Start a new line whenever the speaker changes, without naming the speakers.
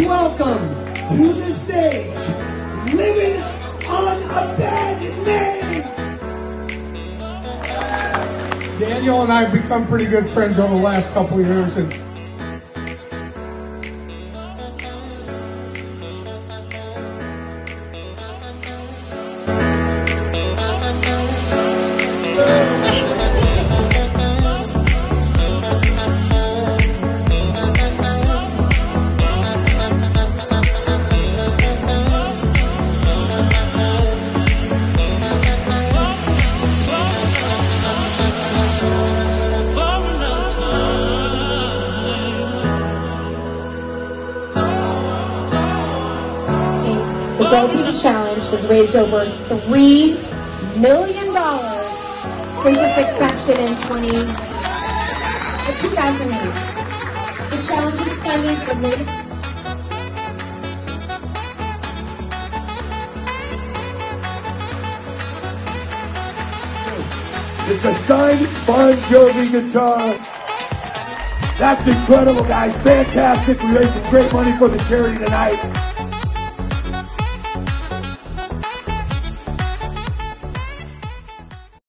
welcome to the stage, Living on a Bad Name.
Daniel and I have become pretty good friends over the last couple of years, and
the doping challenge has raised over $3 million since its inception in 2008. The challenge is funded for latest.
It's a signed Bon Jovi guitar. That's incredible, guys. Fantastic. We raised some great money for the charity tonight.